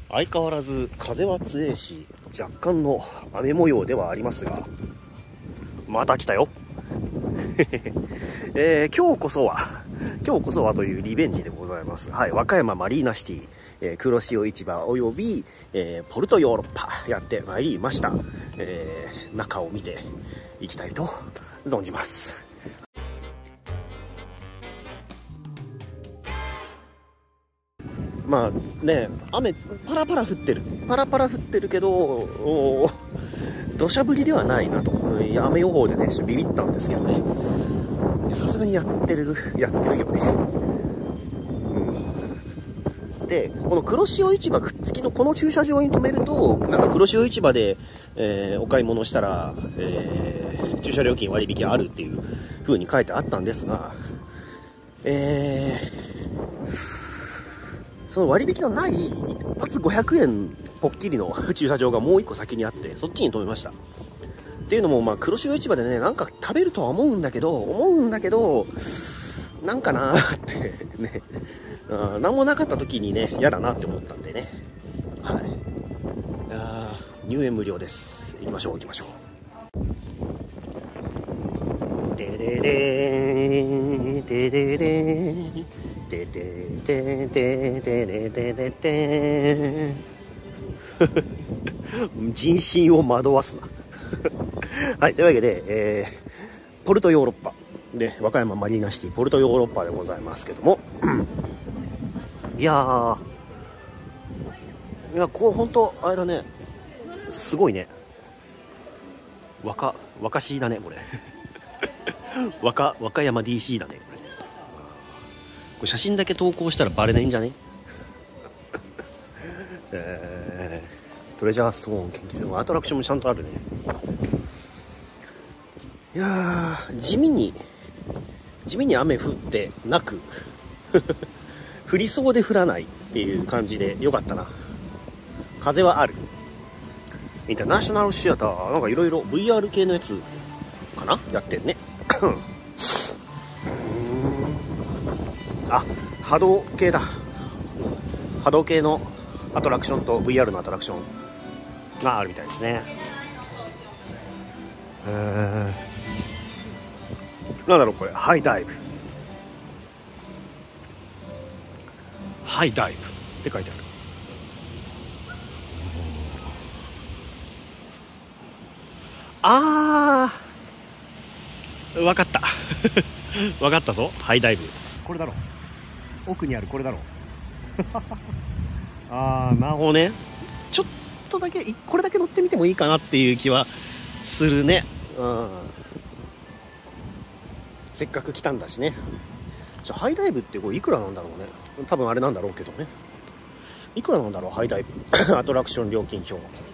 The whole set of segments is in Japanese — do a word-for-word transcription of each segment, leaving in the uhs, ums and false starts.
相変わらず風は強いし、若干の雨模様ではありますが、また来たよ。えー、今日こそは、今日こそはというリベンジでございます。はい、和歌山マリーナシティ、えー、黒潮市場および、えー、ポルトヨーロッパやってまいりました。えー、中を見ていきたいと存じます。まあね、雨パラパラ降ってるパラパラ降ってるけど、土砂降りではないなと、雨予報でねちょっとビビったんですけどね、さすがにやってるやってるよね、うん、でこの黒潮市場くっつきのこの駐車場に止めると、なんか黒潮市場で、えー、お買い物したら、えー、駐車料金割引あるっていう風に書いてあったんですが、えーその割引のない一発ごひゃくえんぽっきりの駐車場がもう一個先にあって、そっちに止めました。っていうのも、まあ黒潮市場でね、なんか食べるとは思うんだけど思うんだけどなんかなーってね、あ何もなかった時にね嫌だなって思ったんでね、はい、あ入園無料です。行きましょう行きましょう。でれれーでれれーてててててれててて人心を惑わすなはい、というわけで、えー、ポルトヨーロッパで和歌山マリーナシティポルトヨーロッパでございますけどもいやーいやこう本当あれだね、すごいね、若若しだねこれ若和歌山 ディーシー だねこれ写真だけ投稿したらバレないんじゃねえー、トレジャーストーン研究所、アトラクションもちゃんとあるね。いやー地味に地味に雨降ってなく降りそうで降らないっていう感じでよかったな。風はある。インターナショナルシアターなんかいろいろ ブイアール 系のやつかなやってんねあ、波動系だ。波動系のアトラクションと ブイアール のアトラクションがあるみたいですね。えー、なんだろうこれ、ハイダイブハイダイブって書いてある。あーわかったわかったぞ、ハイダイブこれだろ、奥にあるこれだろあーなるほどね、ちょっとだけこれだけ乗ってみてもいいかなっていう気はするね、うん、せっかく来たんだしね。じゃハイダイブってこれいくらなんだろうね。多分あれなんだろうけどね、いくらなんだろうハイダイブアトラクション料金表。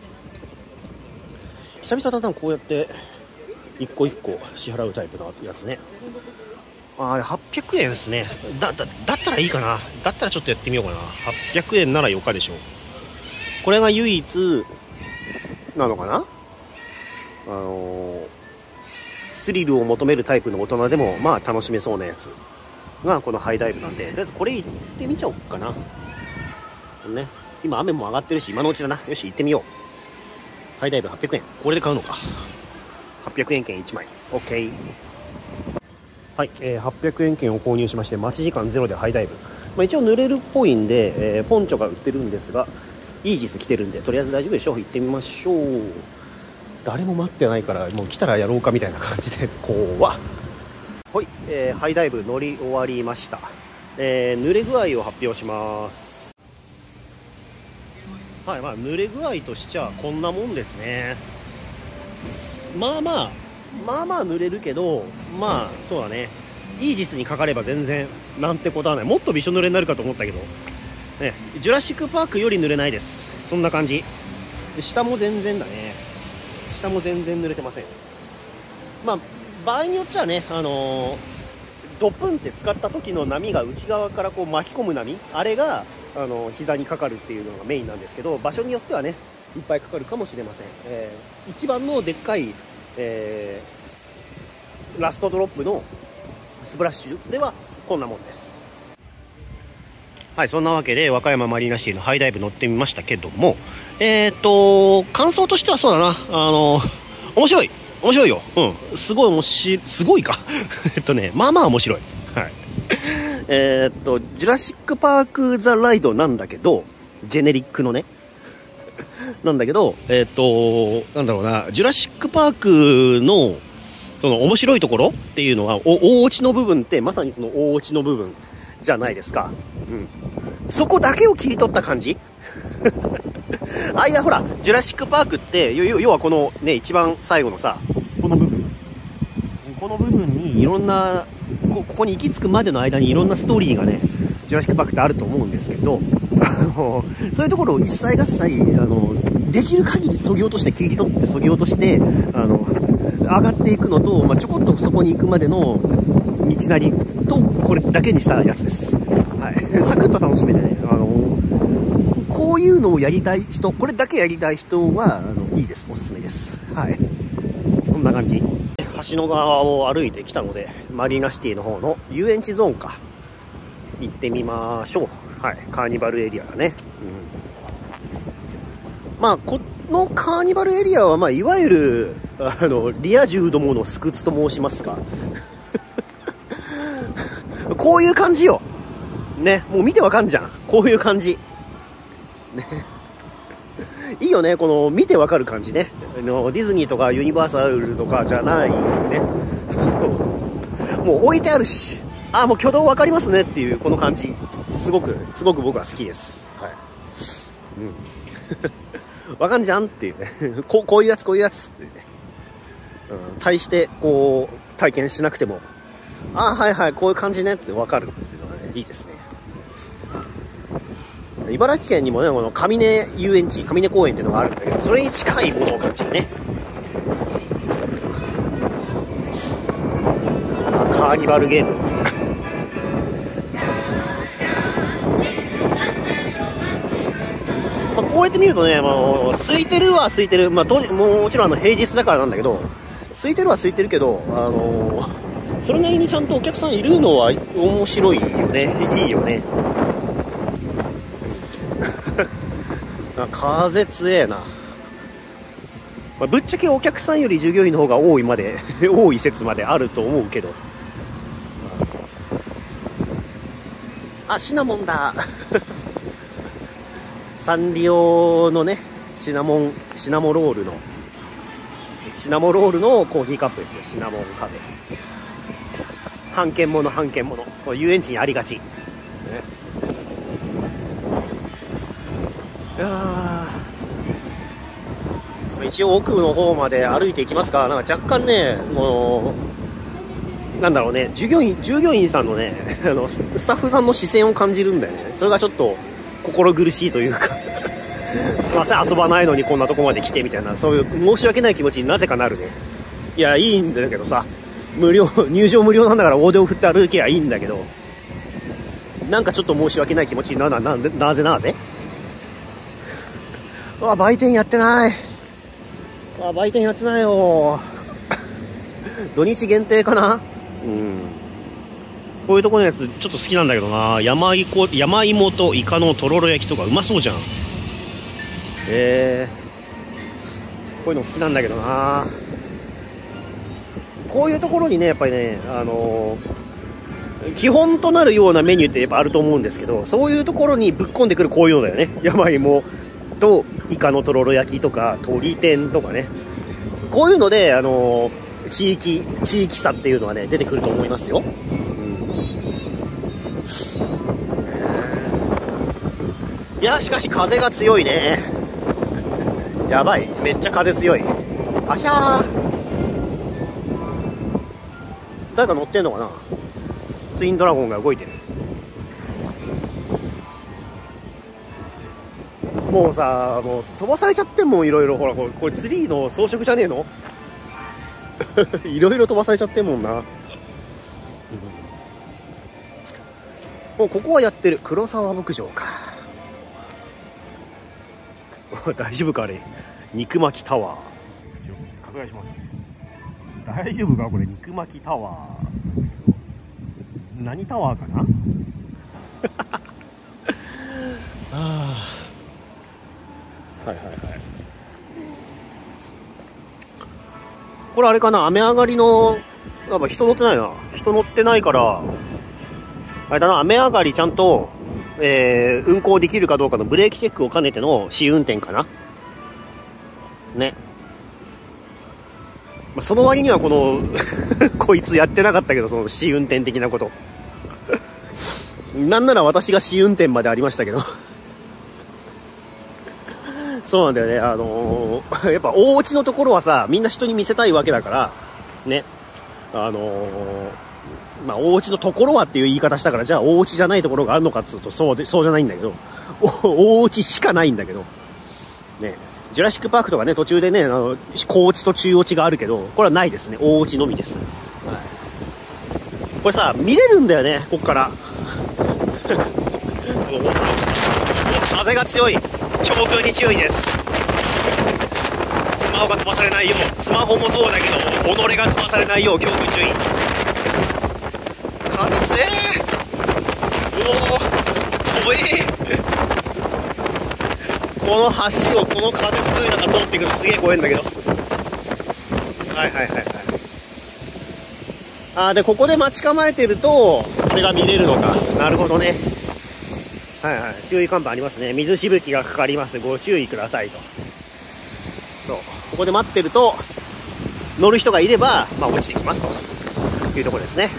久々だなこうやって一個一個支払うタイプのやつね。あーはっぴゃくえんですね。だ、だ、だったらいいかな。だったらちょっとやってみようかな。はっぴゃくえんならよかでしょう。これが唯一なのかな、あのー、スリルを求めるタイプの大人でもまあ楽しめそうなやつがこのハイダイブなんで、とりあえずこれ行ってみちゃおうかな、ね、今雨も上がってるし今のうちだな。よし行ってみよう。ハイダイブはっぴゃくえん、これで買うのか。はっぴゃくえん券いちまい OK。はい、えー、はっぴゃくえん券を購入しまして、待ち時間ゼロでハイダイブ、まあ、一応濡れるっぽいんで、えー、ポンチョが売ってるんですがイージス来てるんでとりあえず大丈夫でしょう。行ってみましょう。誰も待ってないからもう来たらやろうかみたいな感じで怖っ。はい、えー、ハイダイブ乗り終わりました、えー、濡れ具合を発表します。はい、まあ濡れ具合としちゃこんなもんですね。まあまあまあまあ濡れるけど、まあそうだね、イージスにかかれば全然なんてことはない。もっとびしょ濡れになるかと思ったけど、ね、ジュラシックパークより濡れないです。そんな感じ。下も全然だね。下も全然濡れてません。まあ場合によっちゃね、あのー、ドプンって使った時の波が内側からこう巻き込む波、あれが、あのー、膝にかかるっていうのがメインなんですけど、場所によってはねいっぱいかかるかもしれません。えー、一番のでっかい、えー、ラストドロップのスプラッシュではこんなもんです。 はい、そんなわけで和歌山マリーナシティのハイダイブ乗ってみましたけども、えっと感想としてはそうだな、あの面白い面白いよ。うん、すごい面白い、すごいかえっとねまあまあ面白い。はい。えっとジュラシックパークザライドなんだけど、ジェネリックのねなんだけど、えっとなんだろうな、ジュラシックパークのその面白いところっていうのは、お大落ちの部分ってまさにその大落ちの部分じゃないですか。うん、そこだけを切り取った感じあ、いやほらジュラシックパークって要はこのね一番最後のさ、この部分この部分にいろんな こ, ここに行き着くまでの間にいろんなストーリーがねジュラシックパークってあると思うんですけどそういうところを一切合切あのできる限りそぎ落として切り取ってそぎ落としてあの上がっていくのと、まあ、ちょこっとそこに行くまでの道なりとこれだけにしたやつです。はい、サクッと楽しめてね、あのこういうのをやりたい人、これだけやりたい人はあのいいです、おすすめです。はい、こんな感じ。橋の側を歩いてきたのでマリーナシティの方の遊園地ゾーンか行ってみましょう。はい、カーニバルエリアだね。うん、まあこのカーニバルエリアは、まあ、いわゆるあのリア充どものスクツと申しますかこういう感じよね。もう見てわかんじゃん、こういう感じねいいよね、この見てわかる感じね。あのディズニーとかユニバーサルとかじゃないねもう置いてあるし、あ、もう挙動わかりますねっていうこの感じ、すごくすごく僕は好きです。はい、うんわかんじゃんっていうねこう、こういうやつこういうやつっていうね、うん、対してこう体験しなくても、あ、はいはいこういう感じねってわかるっていうのがねいいですね。茨城県にもね、この上根遊園地、上根公園っていうのがあるんだけど、それに近いものを感じるね。カーニバルゲームまあこうやって見るとね、まあ、空いてるは空いてる、まあ、ももちろんあの平日だからなんだけど、空いてるは空いてるけど、あのー、それなりにちゃんとお客さんいるのは面白いよね、いいよね風強えな、まあ、ぶっちゃけお客さんより従業員の方が多いまで多い説まであると思うけど、あ、シナモンだサンリオのねシナモンシナモロールのシナモロールのコーヒーカップですよ。シナモンカフェ、半券もの半券もの、これ遊園地にありがち、ね、いや一応奥の方まで歩いていきますか。なんか若干ね、もうなんだろうね、従業員従業員さんのねあのスタッフさんの視線を感じるんだよね。それがちょっと心苦しいというかすいません遊ばないのにこんなとこまで来てみたいな、そういう申し訳ない気持ちになぜかなるね。いや、いいんだけどさ、無料入場無料なんだから大手を振って歩けばいいんだけど、なんかちょっと申し訳ない気持ちになるのはななぜなぜあ、売店やってない。あ、売店やってないよ土日限定かな。うん、こういうところのやつちょっと好きなんだけどな。山いこ山芋とイカのとろろ焼きとかうまそうじゃん。えー、こういうの好きなんだけどな。こういうところにねやっぱりね、あのー、基本となるようなメニューってやっぱあると思うんですけど、そういうところにぶっ込んでくるこういうのだよね。山芋とイカのとろろ焼きとか鶏天とかね、こういうので、あのー、地域地域差っていうのはね出てくると思いますよ。いや、しかし風が強いね。やばい、めっちゃ風強い。あひゃー、誰か乗ってんのかな。ツインドラゴンが動いてる。もうさ、もう飛ばされちゃってんもん、いろいろ。ほらこれ、これツリーの装飾じゃねえのいろいろ飛ばされちゃってんもんな。もうここはやってる黒沢牧場か大丈夫かあれ、肉巻きタワー拡大します。大丈夫かこれ、肉巻きタワー、何タワーかなはいはいはい。これあれかな、雨上がりの、やっぱ人乗ってないな。人乗ってないから、あれだな、雨上がりちゃんと、えー、運行できるかどうかのブレーキチェックを兼ねての試運転かな。ね。まあ、その割にはこの、こいつやってなかったけど、その試運転的なこと。なんなら私が試運転までありましたけど。そうなんだよね。あのー、やっぱ大落ちのところはさ、みんな人に見せたいわけだから、ね。あのー、まあ、大落ちのところはっていう言い方したから、じゃあ大落ちじゃないところがあるのかっつうと、そうで、そうじゃないんだけど、大落ちしかないんだけど、ね。ジュラシックパークとかね、途中でね、あの、高落ちと中落ちがあるけど、これはないですね。大落ちのみです。はい。これさ、見れるんだよね、こっから。風が強い。強風に注意です。スマホが飛ばされないよう、スマホもそうだけど、己が飛ばされないよう強風注意。風強え。おお、怖え。この橋をこの風強いのが通ってくるのすげえ怖いんだけど。はいはいはいはい。あー、でここで待ち構えてるとこれが見れるのか。なるほどね。はいはい、注意看板ありますね。水しぶきがかかります、ご注意くださいと。そう、ここで待ってると乗る人がいれば、まあ、落ちてきますというところですね。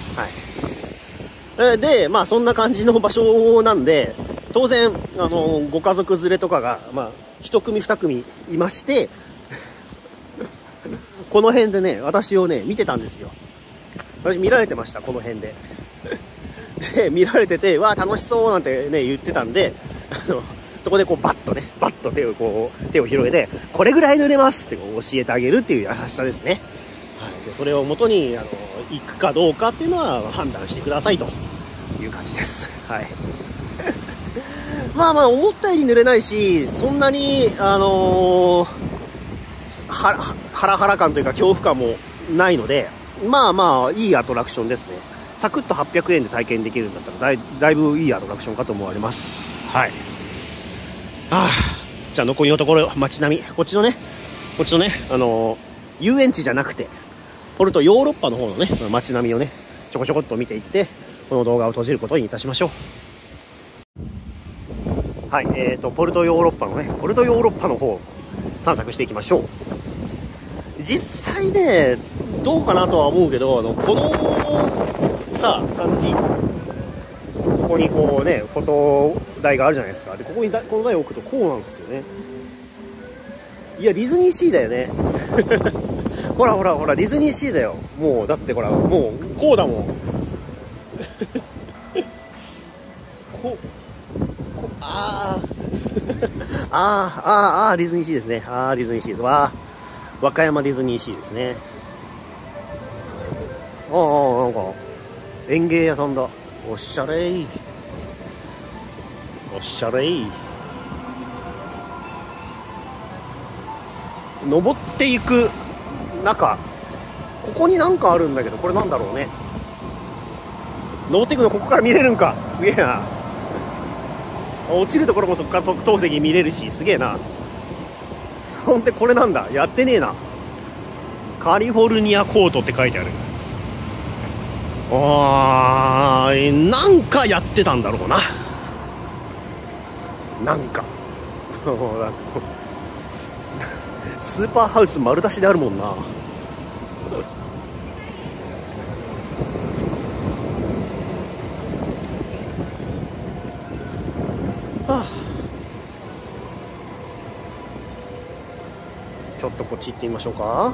はい。でまあそんな感じの場所なんで、当然あのご家族連れとかがまあ一組二組いましてこの辺でね私をね見てたんですよ。私見られてました、この辺で。で見られてて、わあ楽しそうなんてね言ってたんで、あのそこでこうバッとねバッと手をこう手を広げて、これぐらい濡れますってこう教えてあげるっていう優しさですね。はい、でそれをもとにあの行くかどうかっていうのは判断してくださいという感じです。はい。まあまあ思ったより濡れないし、そんなにあのー、はハラハラ感というか恐怖感もないので、まあまあいいアトラクションですね。サクッとはっぴゃくえんで体験できるんだったらだい、だいぶいいアトラクションかと思われます。はい。ああ、じゃあ残りのところ街並み、こっちのねこっちのねあのー、遊園地じゃなくてポルトヨーロッパの方のね街並みをねちょこちょこっと見ていって、この動画を閉じることにいたしましょう。はい、えーとポルトヨーロッパのねポルトヨーロッパの方散策していきましょう。実際ねどうかなとは思うけど、あのこのさあ感じ、ここにこうねフォト台があるじゃないですか。でここにだこの台を置くとこうなんですよね。いやディズニーシーだよね。ほらほらほらディズニーシーだよ。もうだってほらもうこうだもん。ここあーあーあーあーディズニーシーですね。あーディズニーシーですわ。和歌山ディズニーシーですね。ああなんか園芸屋さんだ。おしゃれいおしゃれい。登っていく中、ここになんかあるんだけど、これなんだろうね。登っていくのここから見れるんか。すげえな。落ちるところもそこから特等席見れるし、すげえな。ほんでこれなんだ、やってねえな。カリフォルニアコートって書いてある。あー、なんかやってたんだろうな。なんかスーパーハウス丸出しであるもんな。はあ、ちょっとこっち行ってみましょうか。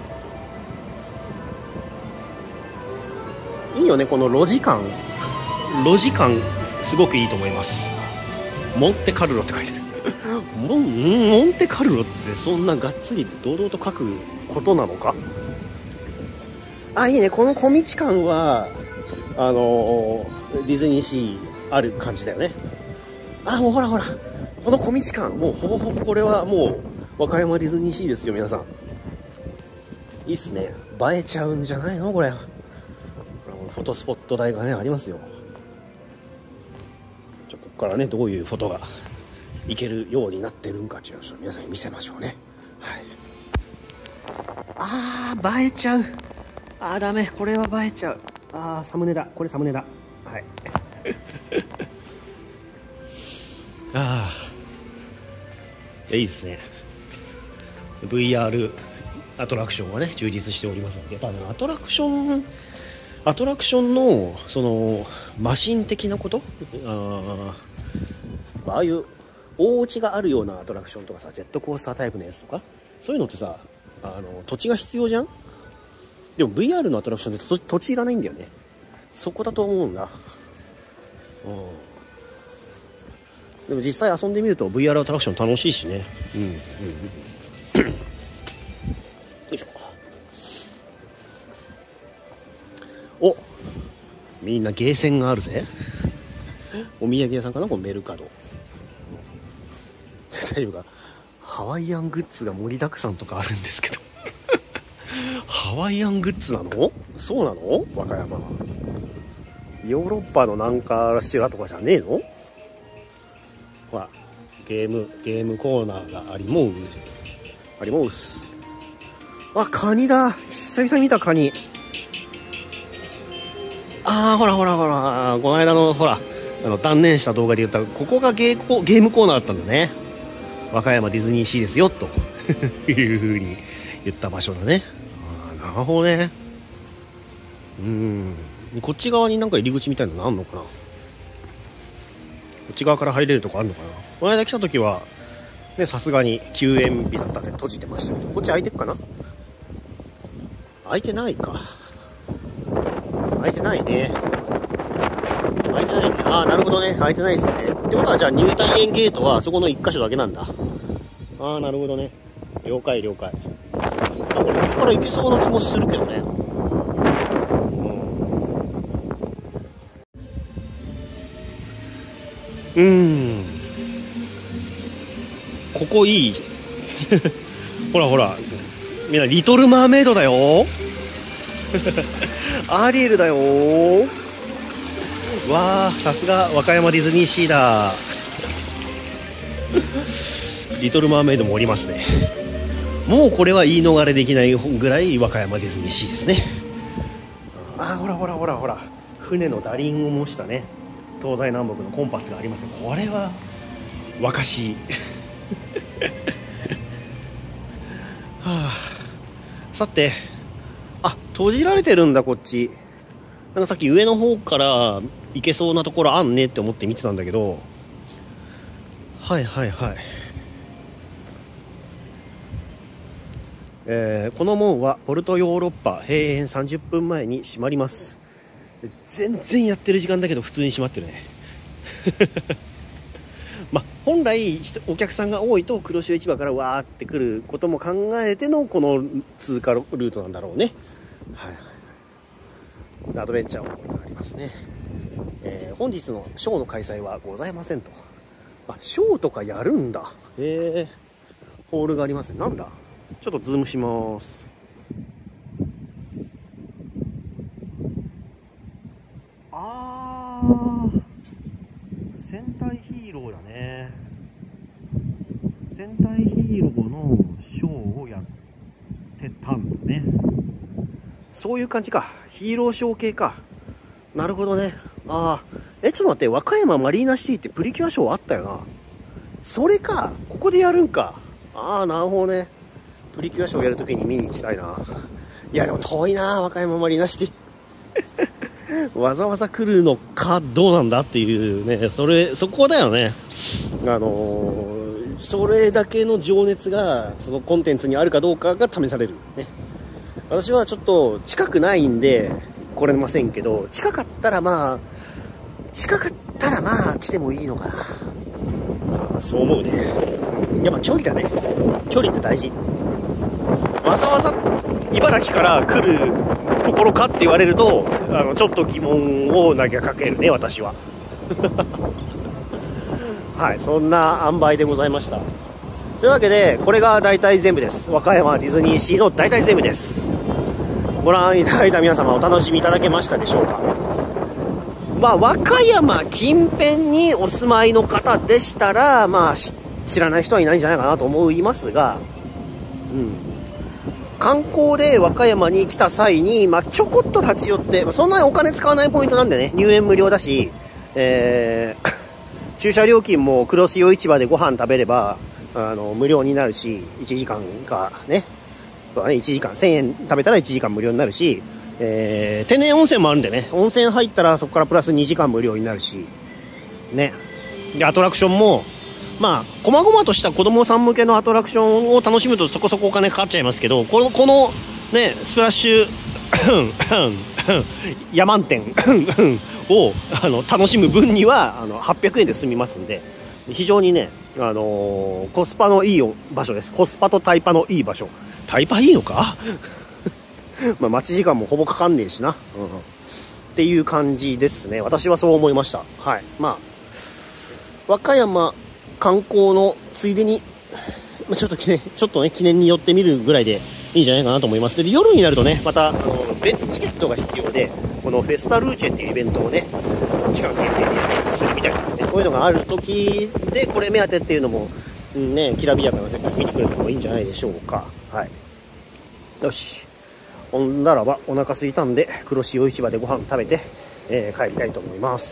いいよねこの路地感。路地感すごくいいと思います。モンテカルロって書いてる。モン、モンテカルロってそんながっつり堂々と書くことなのか。あ、いいねこの小道感はあのー、ディズニーシーある感じだよね。あ、もうほらほらこの小道感、もうほぼほぼこれはもう和歌山ディズニーシーですよ皆さん。いいっすね。映えちゃうんじゃないのこれ。フォトスポット台がねありますよ。ちょここからねどういうフォトが行けるようになってるんかっていうのを皆さんに見せましょうね。はい。あー、映えちゃう。あー、ダメ。これは映えちゃう。あー、サムネだ。これサムネだ。はい。あー、いいですね。ブイアール アトラクションはね、充実しておりますので、やっぱね、アトラクション、アトラクションの、その、マシン的なこと、ああ、ああいう大落ちがあるようなアトラクションとかさ、ジェットコースタータイプのやつとか、そういうのってさ、あの、土地が必要じゃん。でも ブイアール のアトラクションって土地いらないんだよね。そこだと思うんだ。うん。でも実際遊んでみると ブイアール アトラクション楽しいしね。うん。うん。よいしょ。お、みんなゲーセンがあるぜ。お土産屋さんかな、このメルカド。大丈夫か。ハワイアングッズが盛りだくさんとかあるんですけど。ハワイアングッズなの？そうなの？和歌山。ヨーロッパのなんかしらとかじゃねえの？ほら、ゲーム、ゲームコーナーがありもう。ありもうす。あ、カニだ。久々に見たカニ。あー、ほらほらほら、この間の、ほら、あの、断念した動画で言った、ここがゲーコ、ゲームコーナーだったんだね。和歌山ディズニーシーですよ、という風に言った場所だね。あー、なるほどね。うーん。こっち側になんか入り口みたいなのあんのかな？こっち側から入れるとこあるのかな？この間来た時は、ね、さすがに休園日だったんで閉じてましたけど、こっち開いてるかな？開いてないか。開いてないね。開いてないね。ああ、なるほどね。開いてないですね。ってことは、じゃあ入退園ゲートはそこの一箇所だけなんだ。ああ、なるほどね。了解了解。あ、これ、ここから行けそうな気もするけどね。うーん。ここいい。ほらほら。みんな、リトル・マーメイドだよ。アリエルだよ。わあ、さすが和歌山ディズニーシーだ。リトル・マーメイドもおりますね。もうこれは言い逃れできないぐらい和歌山ディズニーシーですね。ああ、ほらほらほらほら。船の舵輪を模したね。東西南北のコンパスがありますよ。これは若しい。はあ、さて、あ、閉じられてるんだこっち。なんかさっき上の方から行けそうなところあんねって思って見てたんだけど、はいはいはい。えー、この門はポルトヨーロッパ閉園さんじゅっぷんまえに閉まります。全然やってる時間だけど普通に閉まってるね。まあ本来お客さんが多いと黒潮市場からわーってくることも考えてのこの通過ルートなんだろうね。はい、アドベンチャーがありますね。えー、本日のショーの開催はございませんと。あ、ショーとかやるんだ。へえ、ホールがありますね。なんだ、ちょっとズームします。あー、戦隊ヒーローだね。戦隊ヒーローのショーをやってたんだね。そういう感じか。ヒーローショー系か。なるほどね。ああ。え、ちょっと待って。和歌山マリーナシティってプリキュアショーあったよな。それか。ここでやるんか。ああ、なるほどね。プリキュアショーやるときに見に行きたいな。いや、でも遠いな。和歌山マリーナシティ。わざわざ来るのかどうなんだっていうね。それ、そこだよね。あのー、それだけの情熱がそのコンテンツにあるかどうかが試されるね。私はちょっと近くないんで来れませんけど、近かったらまあ近かったらまあ来てもいいのかな。あ、そう思うね。やっぱ距離だね。距離って大事。わざわざ茨城から来るところかって言われると、あのちょっと疑問を投げかけるね、私は。はい、そんな塩梅でございました。というわけで、これが大体全部です。和歌山ディズニーシーの大体全部です。ご覧いただいた皆様お楽しみいただけましたでしょうか。まあ、和歌山近辺にお住まいの方でしたら、まあ、知って知らない人はいないんじゃないかなと思いますが、うん、観光で和歌山に来た際に、まあ、ちょこっと立ち寄って、そんなにお金使わないポイントなんでね、入園無料だし、えー、駐車料金も黒潮市場でご飯食べればあの無料になるし、いちじかんかね、そうね、いちじかんせんえん食べたらいちじかん無料になるし、えー、天然温泉もあるんでね、温泉入ったらそこからプラスにじかん無料になるしね。でアトラクションもまあ細々とした子供さん向けのアトラクションを楽しむとそこそこお金かかっちゃいますけど、このこのねスプラッシュヤマン店をあの楽しむ分にはあのはっぴゃくえんで済みますんで、非常にね、あのー、コスパのいい場所です。コスパとタイパのいい場所。タイパいいのかまあ待ち時間もほぼかかんねえしな、うん、っていう感じですね。私はそう思いました。はい。まあ和歌山観光のついでにちょっと記念ちょっとね記念に寄ってみるぐらいでいいんじゃないかなと思います。で夜になるとね、またあの別チケットが必要で、このフェスタルーチェっていうイベントをね期間限定でやったりするみたいな、ね、こういうのがある時でこれ目当てっていうのも、うん、ね、きらびやかな世界見てくれてもいいんじゃないでしょうか。はい。よし、ほんならばお腹空いたんで黒潮市場でご飯食べて、えー、帰りたいと思います。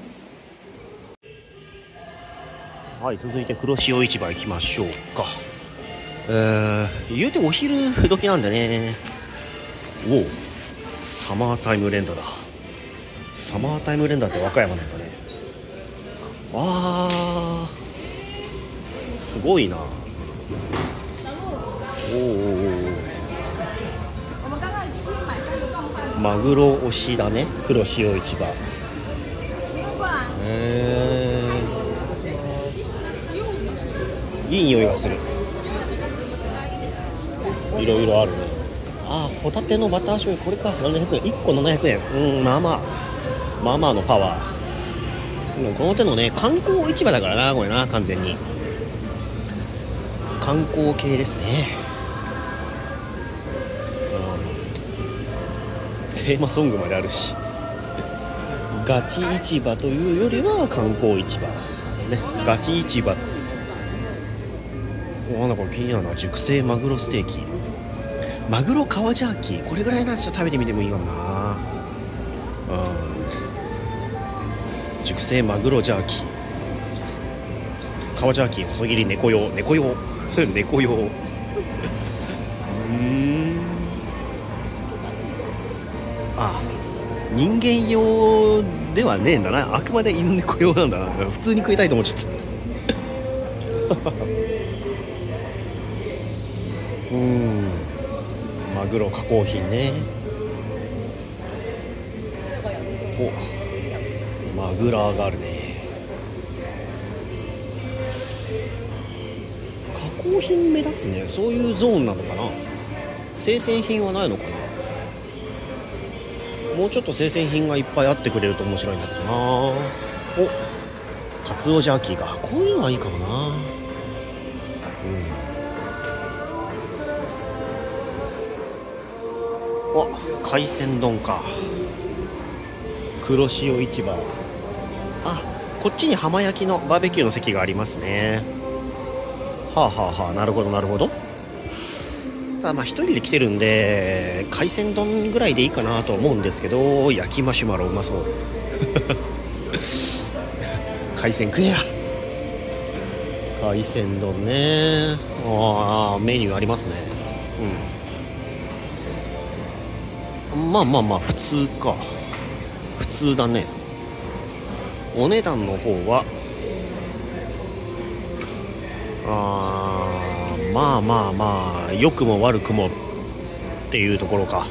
はい、続いて黒潮市場行きましょうか。えー、言うてお昼時なんでね。おお、サマータイム連打だ。サマータイム連打って和歌山なんだね。わー、すごいな。おお、マグロ推しだね、黒潮市場。えー、いい匂いがする。いろいろあるね。あー、ホタテのバター醤油、これか。ななひゃくえん、いっこななひゃくえん。うん、まあまあまあまあのパワー。この手のね、観光市場だからな、これな。完全に観光系ですね。テーマソングまであるしガチ市場というよりは観光市場、ね、ガチ市場。お、なんか気になるな。熟成マグロステーキ、マグロ皮ジャーキー、これぐらいなんですよ。食べてみてもいいかもな。うん、熟成マグロジャーキー、皮ジャーキー細切り猫用、猫用猫用うーん、あ、人間用ではねえんだな。あくまで犬猫用なんだな。普通に食いたいと思っちゃったうーん、マグロ加工品ね。お、マグラーがあるね。加工品目立つね。そういうゾーンなのかな。生鮮品はないのかな。もうちょっと生鮮品がいっぱいあってくれると面白いんだけどな。お、カツオジャーキーが、こういうのはいいかもな。うん、お、海鮮丼か。黒潮市場。あ、こっちに浜焼きのバーベキューの席がありますね。はあはあはあ、なるほどなるほど。ただまあ一人で来てるんで海鮮丼ぐらいでいいかなと思うんですけど、焼きマシュマロうまそう海鮮食えや。海鮮丼ね。ああ、メニューありますね。うん、まあまあまあ普通か。普通だね。お値段の方はあー、まあまあまあ良くも悪くもっていうところか。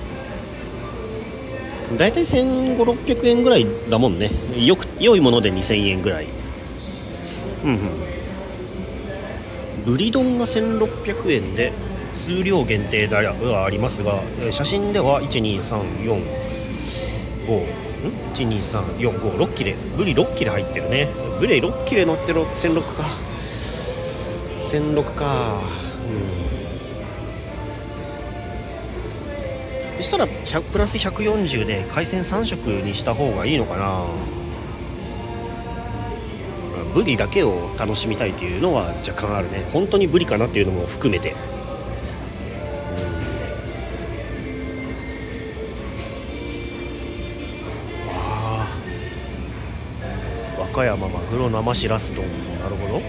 だいたいせんごひゃくろっぴゃくえんぐらいだもんね。よく良いものでにせんえんぐらい。うんうん。ブリ丼がせんろっぴゃくえんで数量限定ではありますが、写真ではいちにさんよんごんいちにさんよんごろっ切れ、ブリろっ切れ入ってるね。ブリろっ切れ乗ってるせんろくか。せんろくか。うん。そしたらひゃくプラスひゃくよんじゅうで海鮮さん食にした方がいいのかな。 ブリだけを楽しみたいっていうのは若干あるね。本当にブリかなっていうのも含めて、うん、わあ、和歌山マグロ生しらす丼、なるほど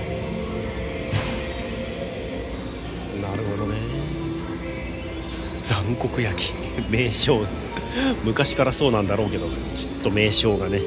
なるほどね。残酷焼き名称昔からそうなんだろうけど、ちょっと名称がね。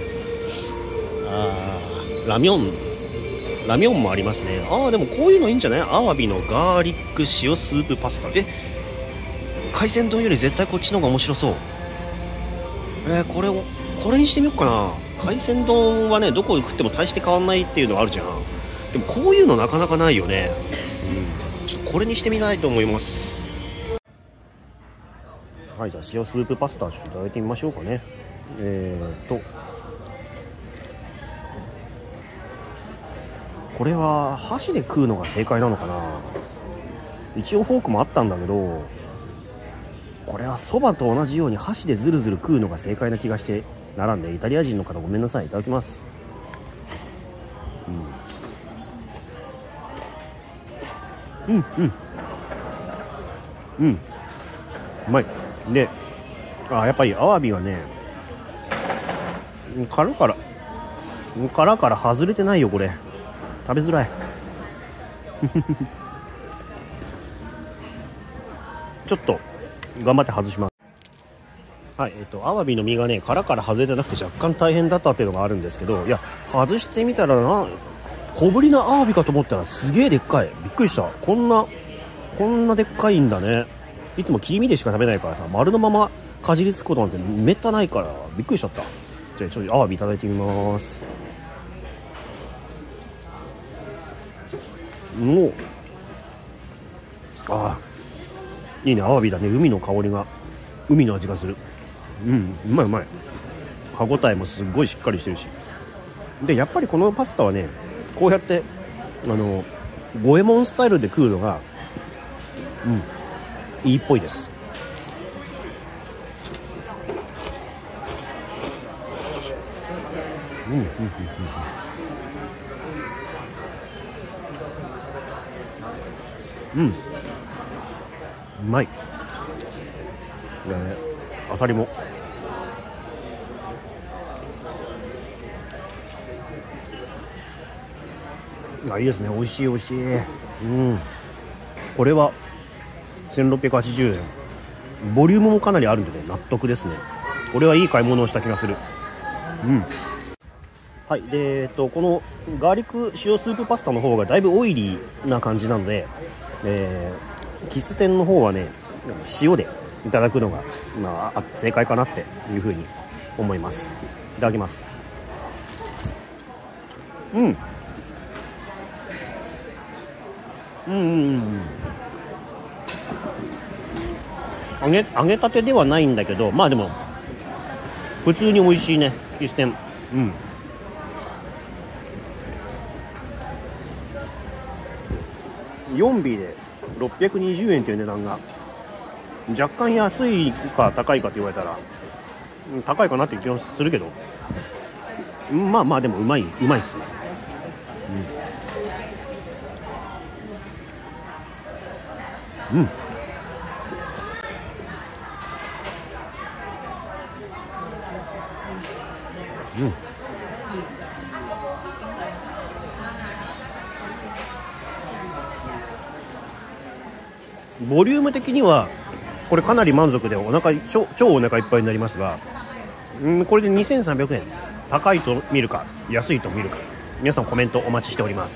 あー、ラミョンラミョンもありますね。ああ、でもこういうのいいんじゃない？アワビのガーリック塩スープパスタ。え、海鮮丼より絶対こっちの方が面白そう。えー、これをこれにしてみようかな。海鮮丼はね、どこで食っても大して変わんないっていうのはあるじゃん。でもこういうのなかなかないよね。うん、ちょっとこれにしてみたいと思います。はい、じゃあ塩スープパスタちょっといただいてみましょうかね。えーとこれは箸で食うのが正解なのかな。一応フォークもあったんだけど、これはそばと同じように箸でずるずる食うのが正解な気がしてならんで、イタリア人の方ごめんなさい。いただきます。うんうんうんうん、うまい。で、あ、やっぱりアワビはね、殻から殻から外れてないよ。これ食べづらいちょっと頑張って外します。はい、えっとアワビの身がね、殻から外れてなくて若干大変だったっていうのがあるんですけど、いや外してみたらな、小ぶりなアワビかと思ったらすげえでっかい。びっくりした。こんなこんなでっかいんだね。いつも切り身でしか食べないからさ、丸のままかじりつくことなんてめったないからびっくりしちゃった。じゃあちょっとアワビいただいてみます。もう、ああ、いいね。アワビだね。海の香りが、海の味がする。うん、うまいうまい。歯ごたえもすごいしっかりしてるし。でやっぱりこのパスタはね、こうやってあの五右衛門スタイルで食うのが、うん、いいっぽいです。うんうんうんうんうん、うまい。ね、あさりもあ、いいですね。美味しい美味しい。うん、これはせんろっぴゃくはちじゅうえん、ボリュームもかなりあるんでね、納得ですね。これはいい買い物をした気がする。うん、はい。で、えっとこのガーリック塩スープパスタの方がだいぶオイリーな感じなので、えー、キス店の方はね、塩でいただくのが、まあ、正解かなっていうふうに思います。いただきます。うん、うんうんうん、揚げ揚げたてではないんだけど、まあでも普通に美味しいね、キス店。うん、よん尾でろっぴゃくにじゅうえんという値段が若干安いか高いかと言われたら高いかなって気がするけど、まあまあでもうまいうまいっすね。うん、うん、うん、ボリューム的にはこれかなり満足でお腹超、超お腹いっぱいになりますが、うん、これでにせんさんびゃくえん、高いと見るか安いと見るか、皆さんコメントお待ちしております。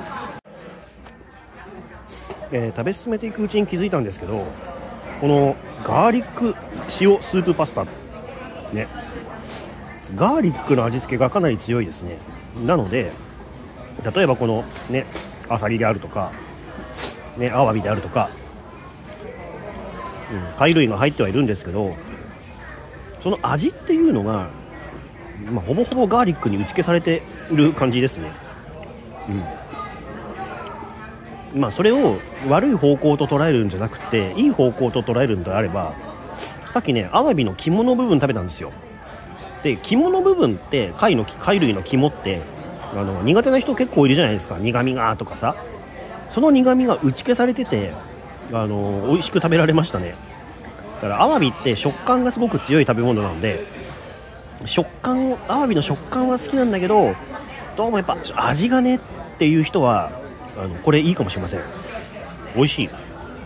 えー、食べ進めていくうちに気づいたんですけど、このガーリック塩スープパスタね、ガーリックの味付けがかなり強いですね。なので例えばこのね、アサリであるとかね、アワビであるとか、うん、貝類が入ってはいるんですけど、その味っていうのが、まあ、ほぼほぼガーリックに打ち消されている感じですね。うん、まあそれを悪い方向と捉えるんじゃなくて、いい方向と捉えるんであれば、さっきねアワビの肝の部分食べたんですよ。で肝の部分って貝の貝類の肝ってあの苦手な人結構いるじゃないですか、苦味がとかさ。その苦味が打ち消されてて、あの美味しく食べられましたね。だからアワビって食感がすごく強い食べ物なんで、食感アワビの食感は好きなんだけど、どうもやっぱ味がねっていう人はあのこれいいかもしれません。美味しい。い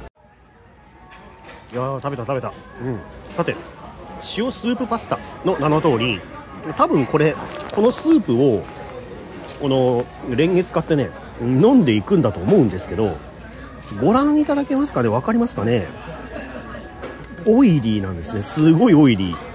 やー食べた食べた。うん。さて、塩スープパスタの名の通り、多分これこのスープをこのレンゲ使ってね飲んでいくんだと思うんですけど、ご覧いただけますかね、わかりますかね。オイリーなんですね。すごいオイリー。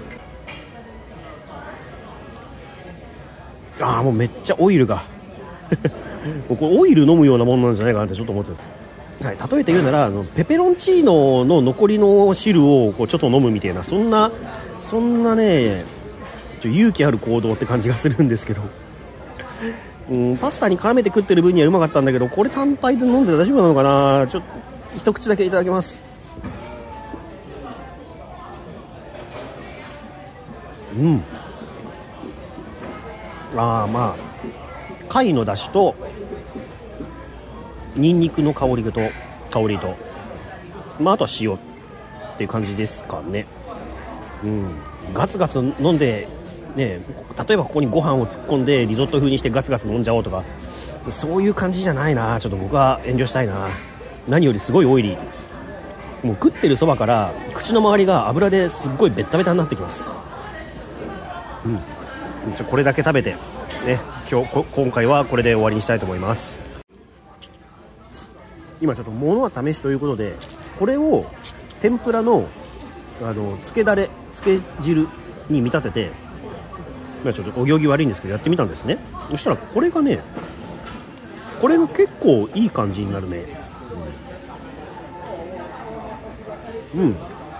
ああもうめっちゃオイルがこれオイル飲むようなもんなんじゃないかなってちょっと思ってます。はい、例えて言うならあのペペロンチーノの残りの汁をこうちょっと飲むみたいな、そんなそんなねちょ勇気ある行動って感じがするんですけどうん、パスタに絡めて食ってる分にはうまかったんだけど、これ単体で飲んで大丈夫なのかな。ちょっと一口だけいただきます。うん。ああまあ貝の出汁とニンニクの香りと香りと、まああとは塩っていう感じですかね。うん。ガツガツ飲んでね、例えばここにご飯を突っ込んでリゾット風にしてガツガツ飲んじゃおうとか、そういう感じじゃないな。ちょっと僕は遠慮したいな。何よりすごいオイリー。もう食ってるそばから口の周りが油ですっごいベッタベタになってきます。うん、ちょこれだけ食べてね、今日こ今回はこれで終わりにしたいと思います。今ちょっと物は試しということで、これを天ぷらのあのつけだれつけ汁に見立てて、まあちょっとお行儀悪いんですけどやってみたんですね。そしたらこれがね、これが結構いい感じになるね。うん、うん、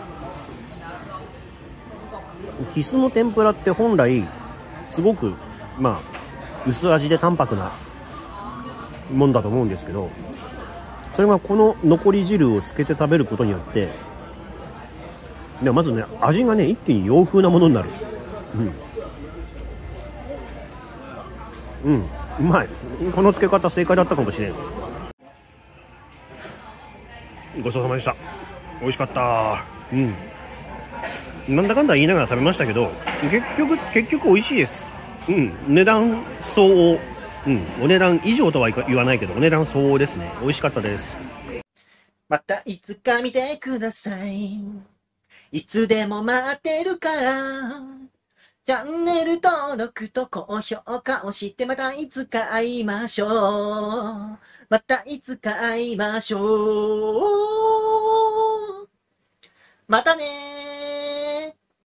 キスの天ぷらって本来すごくまあ薄味で淡白なもんだと思うんですけど、それがこの残り汁をつけて食べることによって、でまずね味がね一気に洋風なものになる。うん、うん、うまい。このつけ方正解だったかもしれん。ごちそうさまでした。美味しかった。うん。なんだかんだ言いながら食べましたけど、結局結局美味しいです。うん。値段相応。うん。お値段以上とは言わないけど、お値段相応ですね。美味しかったです。 またいつか見てください。いつでも待ってるから。チャンネル登録と高評価をしてまたいつか会いましょう。またいつか会いましょう。またねー。